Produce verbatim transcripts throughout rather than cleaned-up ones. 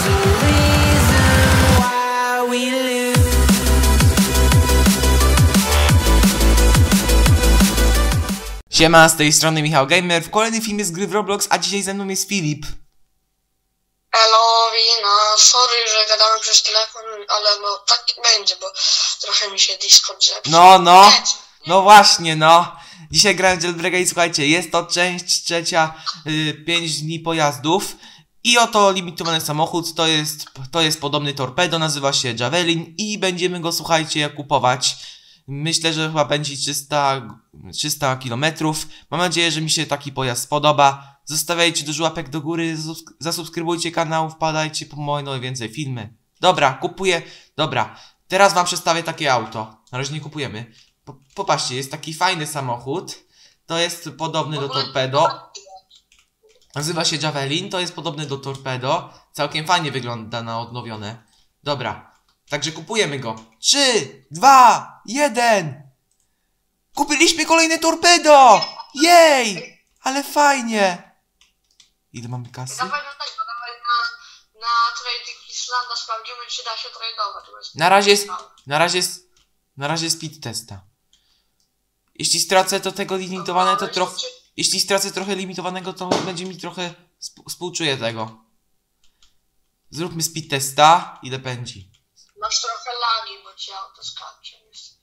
Siema, z tej strony Michał Gamer, w kolejnym filmie z gry w Roblox, a dzisiaj ze mną jest Filip. Hello, no sorry, że gadamy przez telefon, ale no tak będzie, bo trochę mi się Discord zepsuł. No, no, no właśnie, no. Dzisiaj grałem w Jailbreaka i słuchajcie, jest to część trzecia, yy, pięć dni pojazdów. I oto limitowany samochód, to jest, to jest podobny torpedo, nazywa się Javelin i będziemy go, słuchajcie, kupować. Myślę, że chyba będzie trzysta kilometrów. Mam nadzieję, że mi się taki pojazd spodoba. Zostawiajcie dużo łapek do góry, zasubskrybujcie kanał, wpadajcie po moje nowe więcej filmy. Dobra, kupuję. Dobra, teraz wam przedstawię takie auto. Na razie nie kupujemy. Popatrzcie, jest taki fajny samochód. To jest podobny do torpedo. Nazywa się Javelin, to jest podobny do torpedo. Całkiem fajnie wygląda na odnowione. Dobra. Także kupujemy go. trzy, dwa, jeden. Kupiliśmy kolejne torpedo! Jej! Ale fajnie! Ile mamy kasy? Dawaj do tego, dawaj na, na Trading Islanda, sprawdzimy, czy da się tradować. Na razie jest, na razie jest, na razie jest speed testa. Jeśli stracę to tego limitowane, to trochę... Jeśli stracę trochę limitowanego, to będzie mi trochę... Współczuję tego. Zróbmy speed testa. Ile pędzi? Masz trochę lagi, bo ci auto skacze.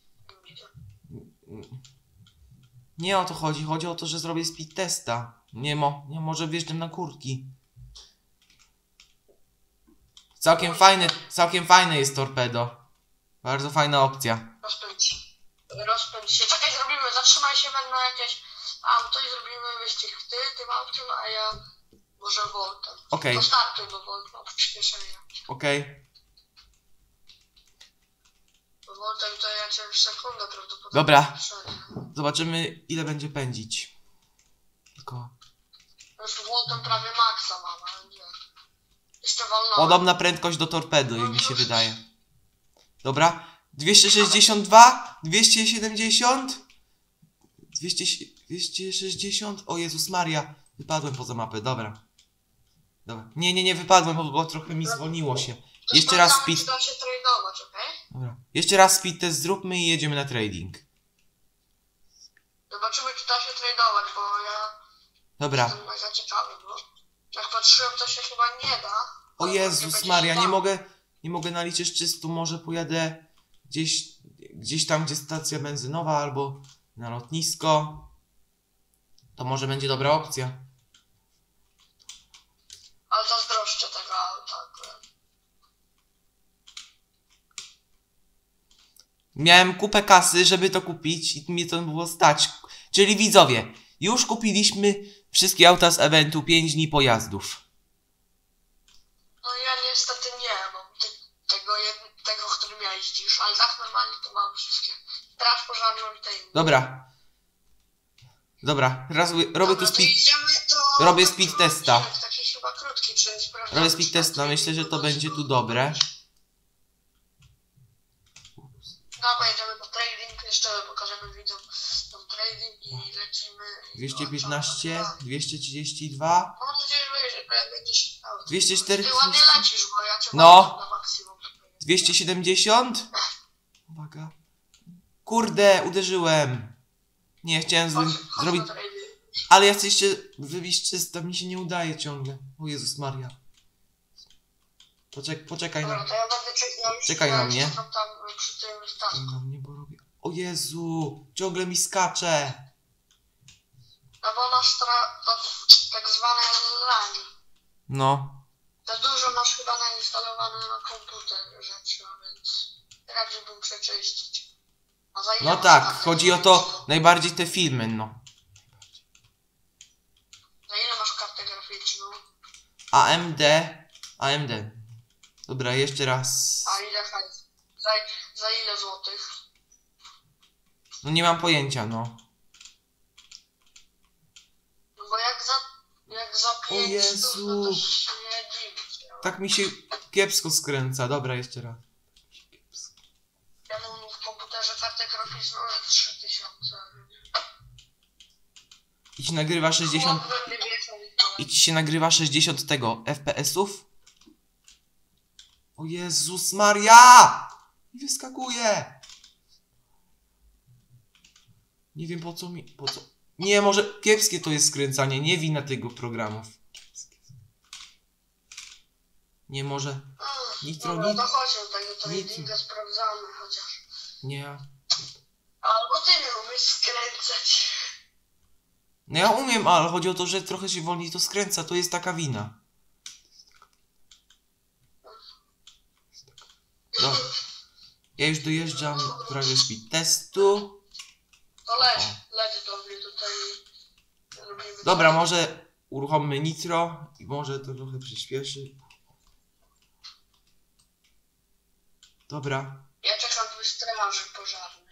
Nie o to chodzi. Chodzi o to, że zrobię speed testa. Nie mo, nie może wjeżdżam na kurki. Całkiem fajne, całkiem fajne jest torpedo. Bardzo fajna opcja. Rozpędź się. Rozpędź się. Czekaj, zrobimy, zatrzymaj się na jakieś auto i zrobimy wyścig. Ty tym autem, a ja może Voltem. Okej. To startuj, bo Volt ma przyspieszenie. Okej. Okay. Voltem to ja cię w sekundę prawdopodobnie. Dobra. Zobaczymy, ile będzie pędzić. Tylko... Już Voltem prawie maksa mam, ale nie. Jeszcze wolno. Podobna prędkość do torpedo, jak mi się wydaje. Dobra. dwieście sześćdziesiąt dwa, dwieście siedemdziesiąt, dwieście, dwieście sześćdziesiąt, o Jezus Maria, wypadłem poza mapę, dobra. Dobra, nie, nie, nie wypadłem, bo, bo trochę mi zwolniło się. Jeszcze raz speed... Da się tradować, okay? Dobra, jeszcze raz speed test zróbmy i jedziemy na trading. Zobaczymy, czy da się tradować, bo ja... Dobra. Jestem zaciekawy, bo jak patrzyłem, to się chyba nie da. O Jezus Maria, nie mogę, nie mogę naliczyć trzystu, może pojadę gdzieś, gdzieś tam, gdzie stacja benzynowa, albo na lotnisko. To może będzie dobra opcja. Ale zazdroszczę tego auta akurat. Miałem kupę kasy, żeby to kupić i mnie to było stać. Czyli widzowie, już kupiliśmy wszystkie auta z eventu pięć dni pojazdów. No ja niestety nie mam te, tego, jed, tego, którym ja jeździsz, ale tak normalnie to mam wszystkie. Straż pożarną i te inne. Dobra. Dobra, raz robię Dobra, tu speed... to Robię speed testa. Taki chyba krótki, czy Robię speed testa, myślę, że to będzie tu dobre. Dobra, jedziemy na trading, jeszcze pokażemy widzom tam trading i lecimy. dwieście piętnaście, dwieście trzydzieści dwa. Mam nadzieję, że będzie się dało. dwieście czterdzieści. Ty ładnie lecisz, bo ja cię No. na maksimum. dwieście siedemdziesiąt. Uwaga. Kurde, uderzyłem. Nie, chciałem zro zrobić... Ale ja chcę jeszcze wybić czysto, mi się nie udaje ciągle. O Jezus Maria. Poczek poczekaj Dobra, na... to ja będę czekał, Czekaj na mnie. Tam, tam przy tym Czekaj na mnie, bo robię... O Jezu, ciągle mi skacze. No bo masz to, to tak zwane lagi. No. Za dużo masz chyba nainstalowane na komputer rzeczy, więc radziłbym przeczyścić. A za ile No masz tak, kartę chodzi o to najbardziej te filmy, no. Za ile masz kartę graficzną? A M D. A M D. Dobra, jeszcze raz. A ile hajs? Za, za ile złotych? No nie mam pojęcia, no. No bo jak za... Jak za pięć Jezu. no to się nie dziwić. Tak mi się kiepsko skręca. Dobra, jeszcze raz. Ja mam w komputerze kartę graficzną za trzy tysiące. I ci nagrywa sześćdziesiąt... I ci się nagrywa sześćdziesiąt tego F P S ów? O Jezus Maria! I wyskakuje! Nie wiem po co mi... Po co... Nie, może kiepskie to jest skręcanie, nie wina tego programu. Nie może... Nitro, Dobra, nitro... to chodź do tego tradinga, sprawdzamy chociaż. Nie. Albo ty nie umiesz skręcać. No ja umiem, ale chodzi o to, że trochę się wolniej to skręca, to jest taka wina. Dobra. Ja już dojeżdżam w razie speed testu. To leć, leć do mnie tutaj. Robimy Dobra, coś. może uruchommy nitro i może to trochę przyspieszy. Dobra. Ja czekam tu straży pożarnej.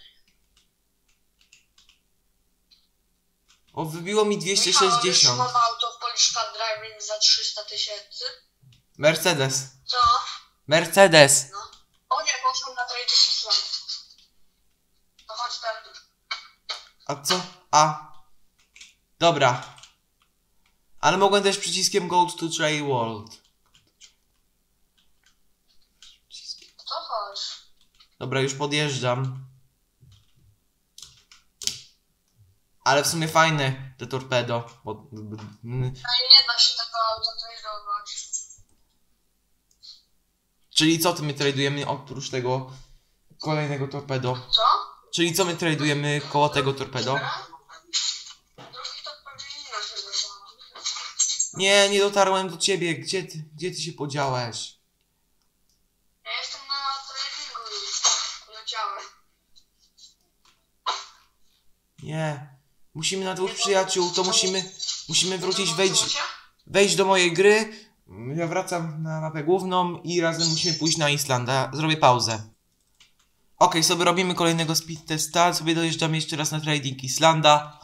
O, wybiło mi dwieście Michał, sześćdziesiąt. mam auto w Polska Driving za trzysta tysięcy. Mercedes. Co? Mercedes. No. O nie, poszłam na Trading Island. To chodź tam. A co? A. Dobra. Ale mogłem też przyciskiem Go to Tray World. To chodź. Dobra, już podjeżdżam. Ale w sumie fajne te torpedo. Bo... No i nie da się tego auta tradować. Czyli co ty my tradujemy oprócz tego kolejnego torpedo? Co? Czyli co my tradujemy koło tego torpedo? Drugi to pewnie inna się zdarzyła. Nie, nie dotarłem do ciebie. Gdzie ty, gdzie ty się podziałeś? Ja jestem na tradingu już. Leciałem. Nie. Musimy na dwóch przyjaciół, to musimy... Musimy wrócić, wejść, Zobaczyło się? wejść do mojej gry. Ja wracam na mapę główną i razem musimy pójść na Islandę. Zrobię pauzę. Ok, sobie robimy kolejnego speed testa. Sobie dojeżdżamy jeszcze raz na Trading Islanda.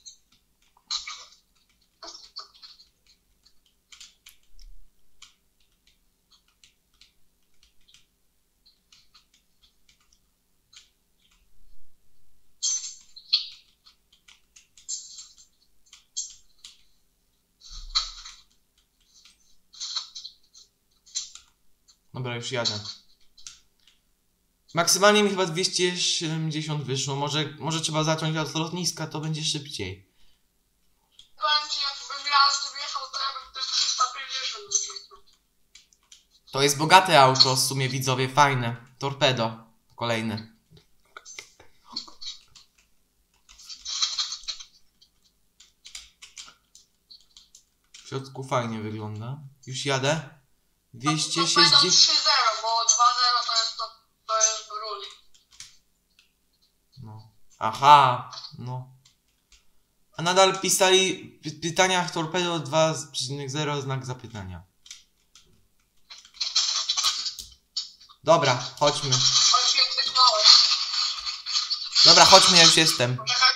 Dobra, już jadę. Maksymalnie mi chyba dwieście siedemdziesiąt wyszło. Może, może trzeba zacząć od lotniska, to będzie szybciej. Powiem ci, jakbym ja z tym jechał, to ja bym też trzysta pięćdziesiąt wyświetlił. To jest bogate auto w sumie, widzowie, fajne. Torpedo. Kolejne. W środku fajnie wygląda. Już jadę. dwieście To sześćdziesiąt... będą trzy zero, bo dwa zero to jest, to, to jest bruli. No. Aha, no. A nadal pisali w pytaniach torpedo dwa przecinek zero znak zapytania. Dobra, chodźmy. Chodź się odwyknąłeś. Dobra, chodźmy, ja już jestem. Poczekaj.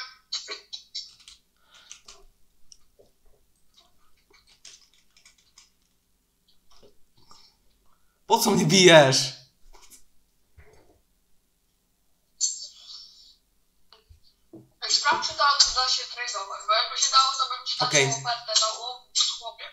Po co mnie bijesz? Ej, sprawdź, czy to auto da się tradować, bo jakby się dało, to bym ci taką Okej. ofertę dał. O, chłopie.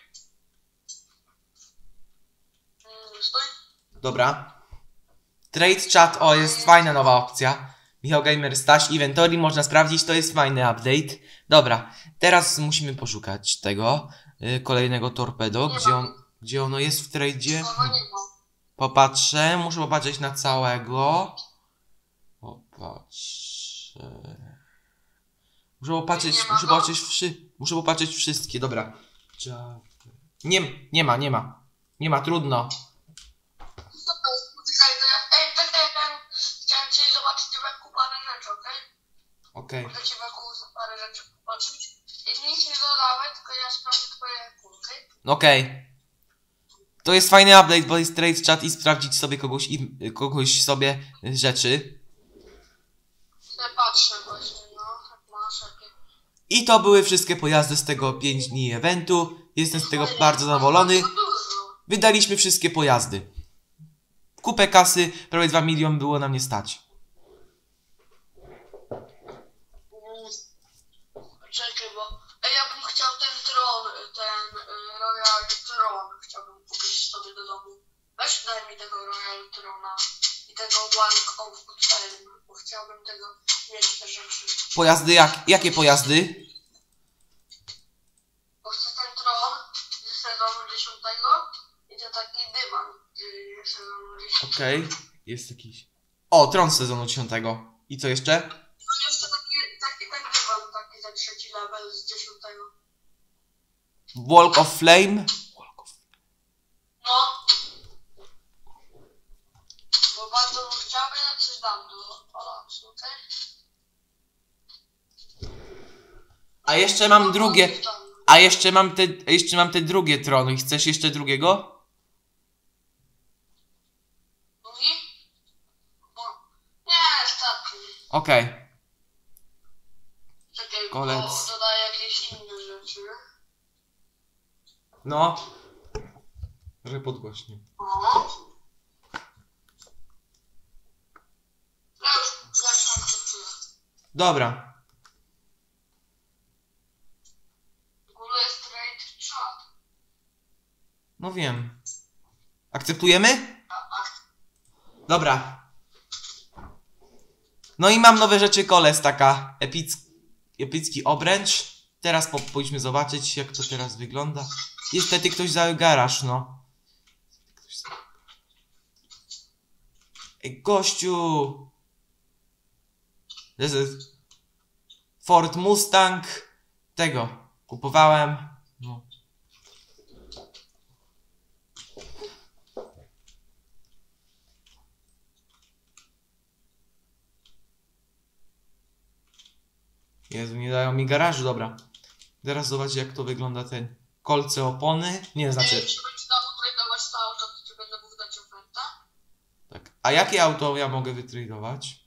Mm, stój. Dobra. Trade chat, o, jest fajna nowa opcja. Michał Gamer Staś Inventory, można sprawdzić, to jest fajny update. Dobra, teraz musimy poszukać tego y, kolejnego torpedo, gdzie, on, gdzie ono jest w tradzie. Słowa nie ma. Popatrzę, muszę popatrzeć na całego. Popatrzę. Muszę popatrzeć, Nie ma muszę go? popatrzeć wszy, muszę popatrzeć wszystkie, dobra. Nie, nie ma, nie ma. Nie ma, trudno. Co to jest? Poczekaj, to ja... Ej, ten, ten, ten. Chciałem ci zobaczyć weku parę rzeczy, okej? Okej. Chcę ci weku parę rzeczy popatrzeć. I nic nie dodałem, tylko ja sprawdzę twoje weku, okej? Okej. To jest fajny update, bo jest trade chat i sprawdzić sobie kogoś, i, kogoś sobie rzeczy. Ja patrzę właśnie, no. Jak masz, jakie... I to były wszystkie pojazdy z tego pięć dni eventu. Jestem z tego bardzo zadowolony. Bardzo dużo. Wydaliśmy wszystkie pojazdy. Kupę kasy, prawie dwa miliony było na mnie stać. Mm. Czekaj, bo... Ej, ja bym chciał ten tron, ten y, Royal Tron chciałbym kupić sobie do domu. Weź daj mi tego Royal Trona i tego Walk of Fame, bo chciałbym tego mieć te rzeczy. Pojazdy jak? Jakie pojazdy? Bo chcę ten tron z sezonu dziesiątego i to taki dywan z sezonu dziesiątego. Okej, okay. Jest jakiś... O, tron z sezonu dziesiątego. I co jeszcze? No jeszcze taki, taki ten dywan, taki za trzeci level z dziesiątego. Walk of Flame? Walk of... No. Bo bardzo bym chciał, ja coś dam do balansu, okej? A jeszcze mam drugie... A jeszcze mam te... Jeszcze mam te drugie trony. Chcesz jeszcze drugiego? Drugi? No. Nie, starczy. Okej. Okay. Czekaj, Kolec. bo dodaję jakieś inne rzeczy. No. Trochę podgłośnie. O. Ja już, ja już akceptuję. Dobra. W ogóle jest trade chat. No wiem. Akceptujemy? A, a, Dobra. No i mam nowe rzeczy, koles, taka epic, epicki obręcz. Teraz po, powinniśmy zobaczyć, jak to teraz wygląda. Niestety ktoś zajął garaż, no. Ej, gościu! This is Ford Mustang. Tego kupowałem. No. Jezu, nie dają mi garażu, dobra. Teraz zobaczcie, jak to wygląda ten kolce opony. Nie, znaczy... jeśli będziesz dało tradować to auto, to ci będę mógł dać ofertę. Tak. A jakie auto ja mogę wytradować?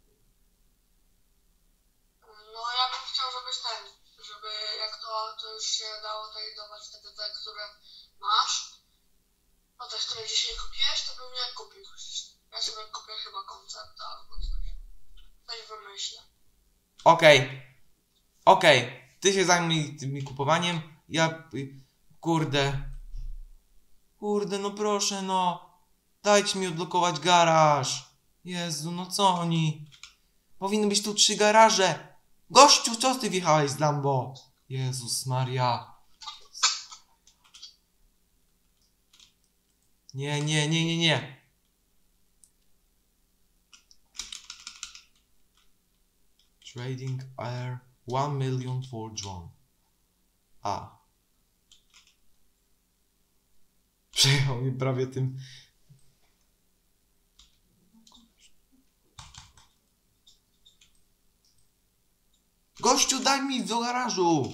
No ja bym chciał, żebyś ten, żeby jak to auto już się dało tradować, wtedy te, które masz, no te, które dzisiaj kupiłeś, to bym je kupił. Ja sobie kupię chyba koncept albo coś. Coś wymyślę. Okej. Okay. Okej. Okay. Ty się zajmij tym kupowaniem. Ja... Kurde. Kurde, no proszę, no. Dajcie mi odblokować garaż. Jezu, no co oni? Powinny być tu trzy garaże. Gościu, co ty wjechałeś z Lambo? Jezus Maria. Nie, nie, nie, nie, nie. Trading Air one million for drone. A. Przejechał mi prawie tym. Gościu, daj mi do garażu.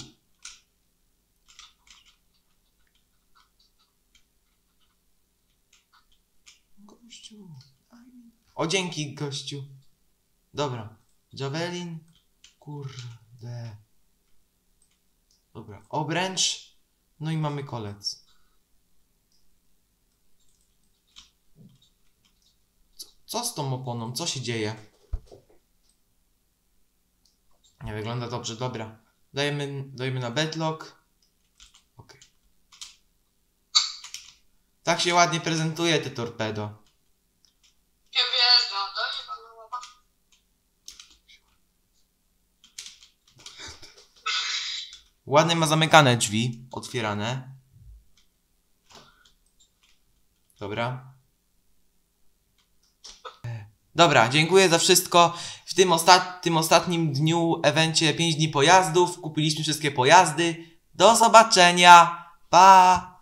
Gościu, daj mi. O, dzięki, gościu. Dobra. Javelin. Kurde. Dobra. Obręcz. No i mamy kolec. Co, co z tą oponą? Co się dzieje? Nie wygląda dobrze. Dobra. Dajemy, dajemy na bedlock. Ok. Tak się ładnie prezentuje te torpedo. Nie wjeżdża, to nie panowa. Ładnie ma zamykane drzwi. Otwierane. Dobra. Dobra, dziękuję za wszystko. W tym, ostat tym ostatnim dniu, evencie pięć dni pojazdów, kupiliśmy wszystkie pojazdy. Do zobaczenia. Pa!